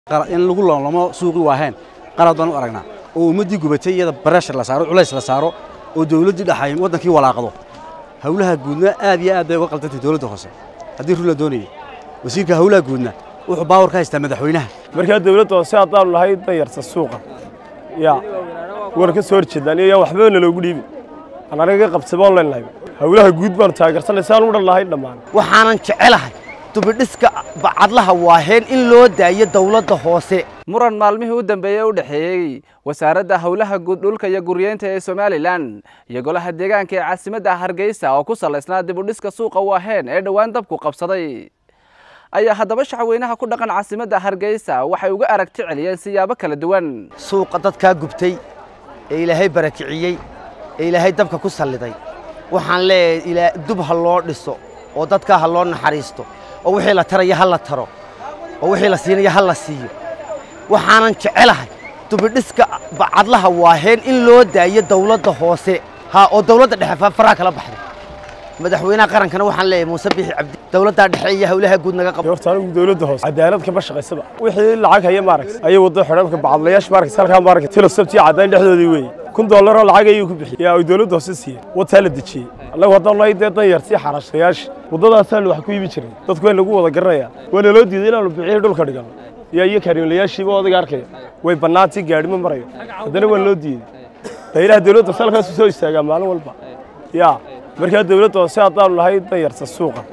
in lagu loolamo suuqi waaheen qalad baan u aragnaa oo ummadii gubatay iyada barashar la saaro culays la saaro oo dawladdu dhaxay wadankii walaaqdo hawlaha guudna aad iyo aad bay uga qaldantay dawladda hoose hadii rula doonayay wasiirka hawlaha guudna wuxuu baawar ka haystaa madaxweynaha marka dawladda hoose aad lahayd dayarta suuqa warka soo horjeedaan iyo waxba loogu dhiibin anaga qabsadaan leenahay hawlaha guud baan taageersanaysaa u dhalahay dhamaan waxaanan jecelahay dubidhiska bacadlaha waaheen in loo daayo dawladda hoose muran maalmihii u dambeeyay u dhaxeeyay wasaaradda hawlaha guud dhulka iyo guryeynta ee Somaliland iyo golaha deegaanka ee caasimadda Hargeysa oo ku salaysnaa dibudhiska suuqa waaheen ee dhawaan dabku qabsaday ayaa haddaba shacweynaha ku dhaqan caasimadda Hargeysa waxay uga aragti celiyeen siyaabo kala duwan suuqa dadka gubtay ee Ilaahay barakiciyay ee Ilaahay dabka ku saliday waxaan leeyahay ilaa dub ha loo dhiso oo dadka ha loo naxariisto oo wixii la tarayo ha la taro oo wixii la siinayo ha la siiyo waxaanan jecelahay dubidhiska bacadlaha waaheen in loo daayo dawladda hoose oo dawladda dhexe faraha kala baxday madaxweynaha qarankana waxaan leeyahay Muuse Biixi Cabdi dawladda dhexe iyo hawlaha guud naga qabto horta anigu dawladda hoose cadaalad ka shaqaysaba wixii lacag haya maaragtay ayay wada xidhanka bacadlayaasha maaragtay halka maaragtay tilo sabti cadaan dhexdoodii weey $1 oo lacag ayuu ku bixiyay ay dawladda hoose siiyay wata la dajiyay allaha wadan loo yeeday yarsi xarashayaash wadadaas aan wax ku iibin jirin dadku way lagu wada garanaya waa loo diiday inaan bixiyo dhulka dhigan iyo kariimlayaashiiba wada arkay way banaantii gaadhimo marayo hadana waa loo diiday dayraha dawladda salkaas soo istaaga maalin walba marka dawladda hoose aad lahayd dayarta suuqa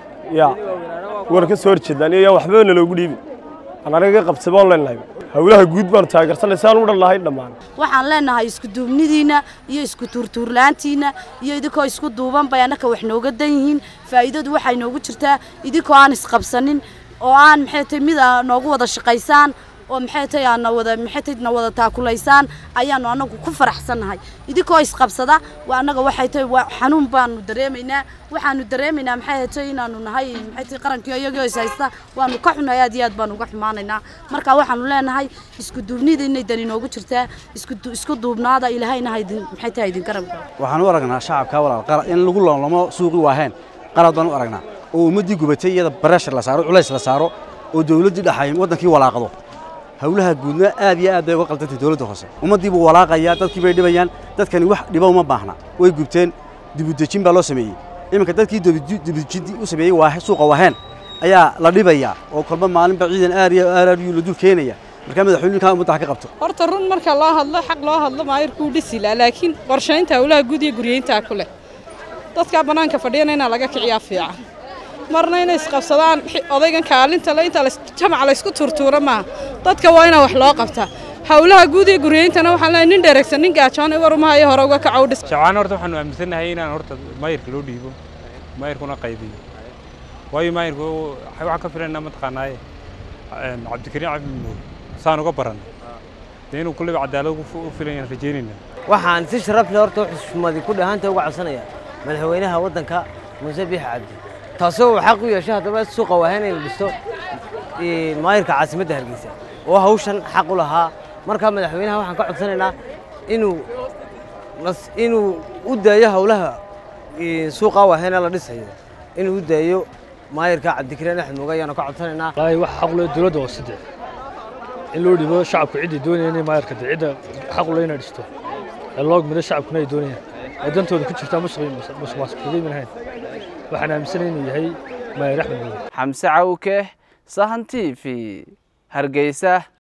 warka soo horjeedaan iyo waxba loogu dhiibin anaga qabsadaan leenahay hawlaha guud baan taageersanaysaa u dhalahay dhamaan waxaan leenahay isku duubnidiina iyo isku turturlaantiina iyo idinko isku duuban bay anaka wax nooga dan yihiin faa'iidadu waxay noogu jirtaa idinko aan isqabsanin oo aan maxay mid noogu wada shaqaysaan oo maxay na wada taakulaysaan ayaanu anagu ku faraxsanahay idinko isqabsada waa anaga waxay xanuun baanu dareemaynaa waxaanu dareemaynaa maxay inaanu nahay maxay qarankii iyagoo haysta waanu ka xunahay aad iyo aad baanu uga xumaanaynaa marka waxaanu leenahay isku duubnida inay dani noogu jirtaa isku duubnaada ilaahayna maxay idin garab waxaan u aragnaa shacabka walaal in lagu loolamo suuqi waaheen qalad baan u aragnaa oo ummadii gubatay iyada barashar la saaro culays la saaro oo dawladdu dhaxay wadankii walaaqdo hawlaha guudna aad iyo aad bay uga qaldantay dawladda hoose ummadiiba walaaqaya dadkii bay dhibayaan dadkani wax dhibo uma baahna way gubteen dibudejin baa loo sameeyay iminka dadkii dibudejin u sameeyay waa suuqa waaheen ayaa la dhibaya oo kolba maalinba ciidan aariya la dul keenaya marka madaxweynuhu ka ummadda ka qabto horta run marka loo hadlo xaq loo hadlo maayirku dhisi laakiin qorsheynta hawlaha guud iyo guryeynta kule dadka banaanka fadhiyana laga kiciyaa fiican marna inay isqabsadaan odaygan kaalinta la inta la jamac la isku turtuura ma dadka waa in wax loo qabtaa hawlaha guud ee guryeentana waxaan leeyahay nin dheregsan nin gaajoon war ma hayo hore uga ka cawdis shacaan horta waxaan aaminsanahay inaan horta maayirka loo dhiibo maayirkuna qaybiyo waayo maayirku waxa ka filanaa mataqaanaaye Cabdikariin Cabdi saan uga baran inuu kulli cadaalad u filan rajeynina waxaan si sharaf leh horta xushmadi ku dhahaanta uga codsanaya madaxweynaha wadanka Muuse Biixi Cabdi taasoo xaq u yeeshay hadaba suuqa waaheen in dhisto maayirka caasimadda Hargeysa oo hawshan xaq u lahaa marka madaxweynaha waxaan ka codsanaynaa inuu u daayo hawlaha suuqa waaheen la dhisayo inuu u daayo maayirka Cabdikariin Axmed Mooga ayaan ka codsanaynaa wax xaq leh dawladda hoose in loo dhibo shacabku cid doonayeen maayirka cid xaq u leeyahay dhisto loo gudbiyo shacabkuna ay doonayaan wadantooda ku jirta musuqmaasuqeeyay manhayn waxaan aaminsanahay inuu yahay maayir Axmed Mooga Xamse Cawke Sahan TV Hargeysa.